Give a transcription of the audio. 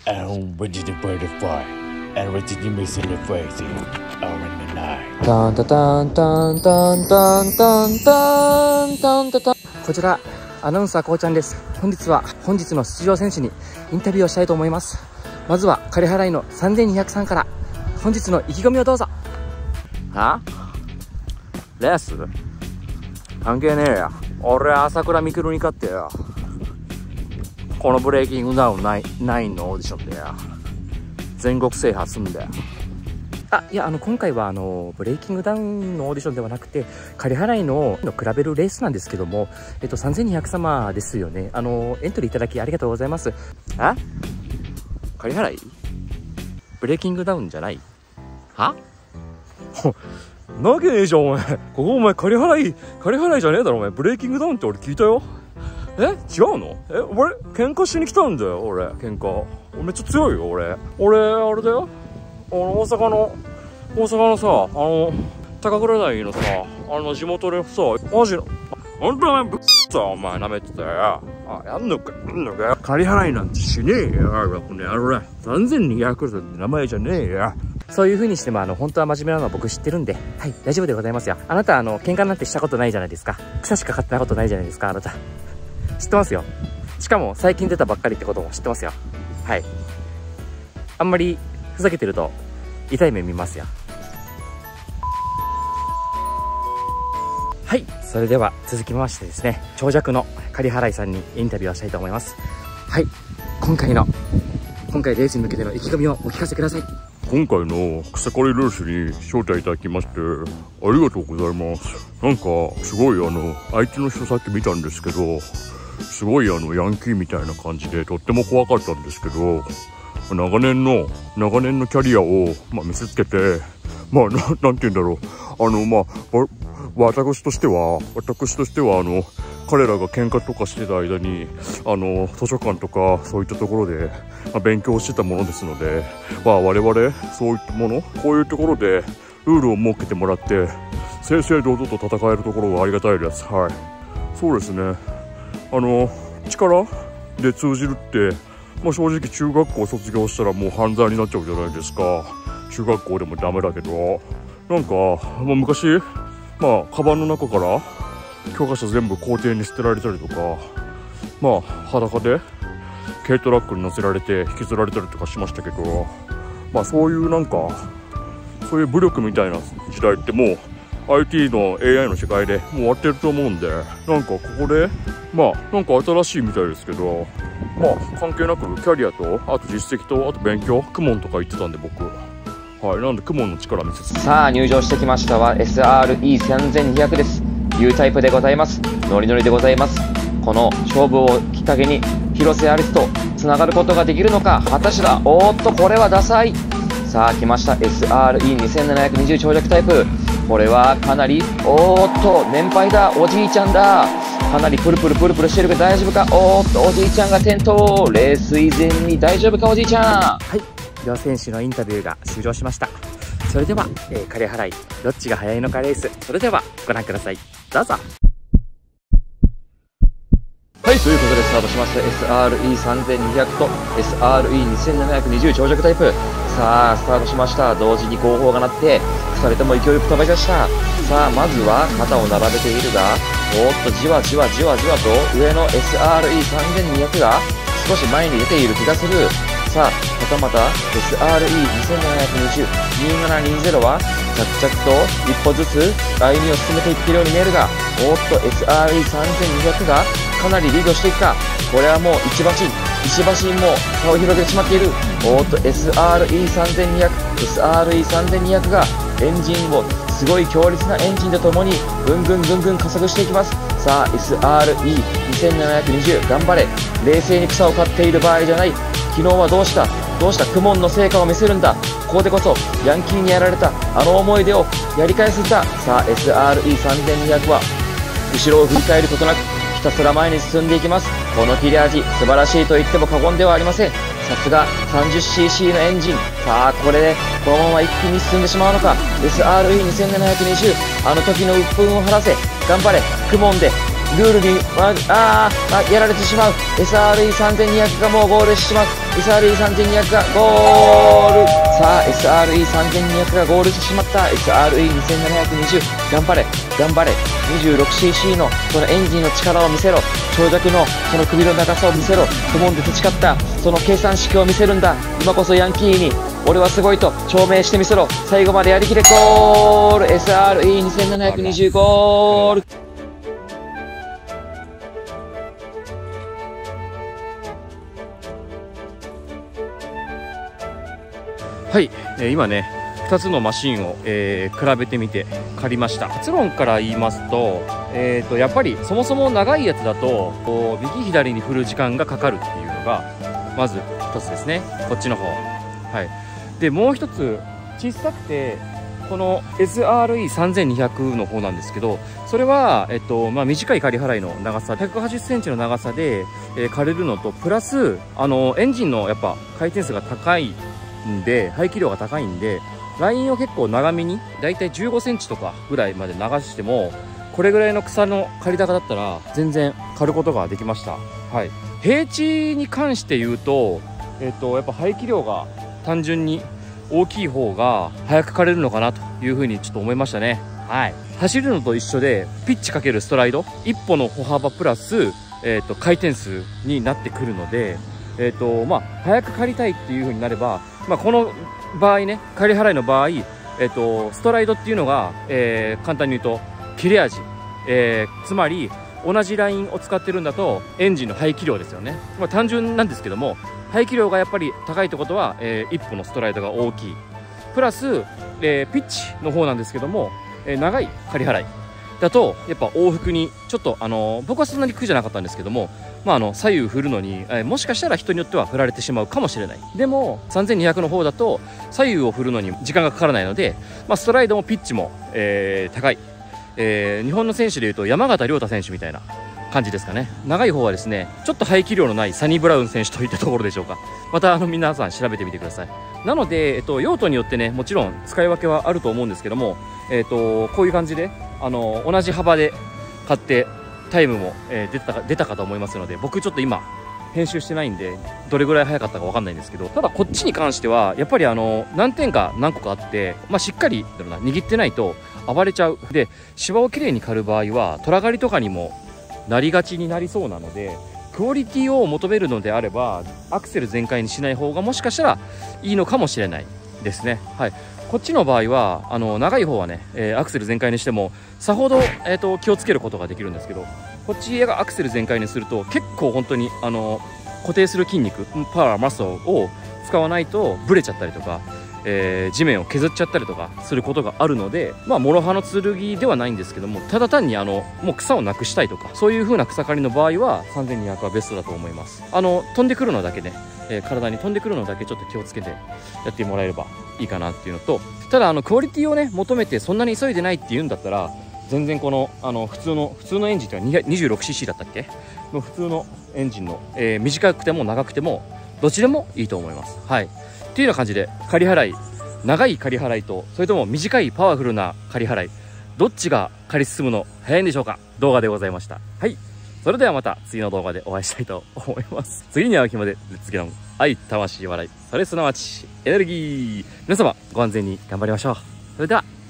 And ready to burn the fire, and ready to miss in the crazy, or in the night. タンタタンタンタンタンタンタンタンタタン。こちらアナウンサーこうちゃんです。本日の出場選手にインタビューをしたいと思います。まずは枯払いの3203から本日の意気込みをどうぞ。はレース関係ねえや。俺朝倉未来に勝ってよ、このブレイキングダウン9のオーディションで全国制覇すんだよ。いや、今回はブレイキングダウンのオーディションではなくて、枯払いの比べるレースなんですけども、3200様ですよね。エントリーいただきありがとうございます。枯払いブレイキングダウンじゃないはなわけねえじゃん、お前。ここお前枯払いじゃねえだろ、お前。ブレイキングダウンって俺聞いたよ。違うの？俺、喧嘩しに来たんだよ、俺、喧嘩。俺めっちゃ強いよ、俺、あれだよ。大阪のさ、高倉台のさ、地元でさ、マジの、ほんとお前、お前舐めてたよ。やんのか。仮払いなんてしねえよ、この野郎。3200って名前じゃねえよ。そういう風にしても、本当は真面目なのは僕知ってるんで、はい、大丈夫でございますよ。あなた、喧嘩なんてしたことないじゃないですか。草しか買ってなことないじゃないですか、あなた。知ってますよ。しかも、最近出たばっかりってことも知ってますよ。はい。あんまり、ふざけてると、痛い目見ますよ。はい。それでは、続きましてですね、長尺の仮払いさんにインタビューをしたいと思います。はい。今回レースに向けての意気込みをお聞かせください。 今回の草刈りレースに招待いただきましてありがとうございます。なんかすごい相手の人さっき見たんですけど、すごいヤンキーみたいな感じでとっても怖かったんですけど、長年のキャリアを、見せつけて、なんて言うんだろう、私としては彼らが喧嘩とかしてた間に図書館とかそういったところで、勉強してたものですので、我々そういったもの、こういうところでルールを設けてもらって正々堂々と戦えるところがありがたいです。はい、そうですね。力で通じるって、正直中学校卒業したらもう犯罪になっちゃうじゃないですか。中学校でもダメだけど、なんか昔カバンの中から教科書全部校庭に捨てられたりとか、裸で軽トラックに乗せられて引きずられたりとかしましたけど、そういうそういう武力みたいな時代ってもう IT の AI の世界でもう終わってると思うんで、なんかここでなんか新しいみたいですけど、関係なくキャリアとあと実績とあと勉強、公文とか言ってたんで僕、はい、なんで公文の力見せつつ。 さあ入場してきましたは SRE3200 です。 U タイプでございます。ノリノリでございます。この勝負をきっかけに広瀬アリスとつながることができるのか、果たしてだ。おーっとこれはダサい。さあ来ました SRE2720 長尺タイプ。これはかなり、おーっと年配だ、おじいちゃんだ。かなりプルプルしてるけど大丈夫か。おーっとおじいちゃんが転倒。レース以前に大丈夫かおじいちゃん。はい、両選手のインタビューが終了しました。それでは、枯払いどっちが早いのかレース、それではご覧ください。どうぞ。はい、ということでスタートしました SRE3200 と SRE2720 長尺タイプ。さあスタートしました。同時に号砲が鳴って2人とも勢いよく飛び出した。さあまずは肩を並べているが、おっとじわじわと上の SRE3200 が少し前に出ている気がする。さあまたまた SRE2720 2720は着々と一歩ずつ歩みを進めていっているように見えるが、おっと SRE3200 がかなりリードしていくか。これはもう石橋にも差を広げてしまっている。おっと SRE3200 がエンジンをすごい強烈なエンジンとともにぐんぐん加速していきます。さあ SRE2720 頑張れ。冷静に草を刈っている場合じゃない。昨日はどうした公文の成果を見せるんだ。ここでこそヤンキーにやられた思い出をやり返すんだ。さあ SRE3200 は後ろを振り返ることなくひたすら前に進んでいきます。この切れ味素晴らしいと言っても過言ではありません。さすが 30cc のエンジン。さあこれでこのまま一気に進んでしまうのか。 SRE2720 あの時の鬱憤を晴らせ。頑張れ公文でルールに、やられてしまう。SRE3200 がもうゴールしてしまう。SRE3200 がゴール。さあ、SRE3200 がゴールしてしまった。SRE2720。頑張れ。頑張れ。26cc のそのエンジンの力を見せろ。長尺のその首の長さを見せろ。クモンで培ったその計算式を見せるんだ。今こそヤンキーに俺はすごいと証明してみせろ。最後までやりきれ。ゴール。 SRE2720 ゴール。はい、今ね2つのマシンを、比べてみて借りました。結論から言いますと、やっぱりそもそも長いやつだとこう右左に振る時間がかかるっていうのがまず1つですね。こっちの方。はい。でもう1つ小さくてこの SRE3200 の方なんですけど、それは、短い仮払いの長さ180センチの長さで、借りるのとプラスエンジンのやっぱ回転数が高いんで排気量が高いんでラインを結構長めにだいたい15センチとかぐらいまで流してもこれぐらいの草の刈り高だったら全然刈ることができました。はい。平地に関して言うとやっぱ排気量が単純に大きい方が早く刈れるのかなというふうにちょっと思いましたね。はい。走るのと一緒でピッチかけるストライド一歩の歩幅プラス回転数になってくるので早く刈りたいっていう風になれば、この場合ね、仮払いの場合、ストライドっていうのが、簡単に言うと切れ味、つまり同じラインを使ってるんだとエンジンの排気量ですよね。単純なんですけども排気量がやっぱり高いってことは、一歩のストライドが大きいプラス、ピッチの方なんですけども、長い仮払いだとやっぱ往復にちょっと僕はそんなに苦じゃなかったんですけども、左右振るのに、もしかしたら人によっては振られてしまうかもしれない。でも3200の方だと左右を振るのに時間がかからないので、ストライドもピッチも、高い、日本の選手でいうと山縣亮太選手みたいな感じですかね。長い方はですねちょっと排気量のないサニブラウン選手といったところでしょうか。また皆さん調べてみてください。なので、用途によってねもちろん使い分けはあると思うんですけども、こういう感じで同じ幅で買ってタイムも、出たかと思いますので、僕ちょっと今編集してないんでどれぐらい早かったか分かんないんですけど、ただこっちに関してはやっぱり何点か何個かあって、しっかり握ってないと暴れちゃう。で芝をきれいに刈る場合は虎刈りとかにもなりがちになりそうなので、クオリティを求めるのであればアクセル全開にしない方がもしかしたらいいのかもしれないですね。はい。こっちの場合は長い方はね、アクセル全開にしてもさほど、気をつけることができるんですけど、こっちがアクセル全開にすると結構本当に固定する筋肉パワーマッスルを使わないとブレちゃったりとか、地面を削っちゃったりとかすることがあるので、諸刃の剣ではないんですけども、ただ単にもう草をなくしたいとかそういう風な草刈りの場合は3200はベストだと思います。飛んでくるのだけね、体に飛んでくるのだけちょっと気をつけてやってもらえればいいかなっていうのと、ただクオリティをね求めてそんなに急いでないっていうんだったら全然この普通のエンジンっていうのは 26cc だったっけの普通のエンジンの、短くても長くてもどっちでもいいと思います。はい。っていうような感じで仮払い、長い仮払いとそれとも短いパワフルな仮払い、どっちが借り進むの早いんでしょうか。動画でございました。はい。それではまた次の動画でお会いしたいと思います。次に会う日までレッツゲロン、愛、魂、笑い、それすなわちエネルギー。皆様ご安全に頑張りましょう。それでは。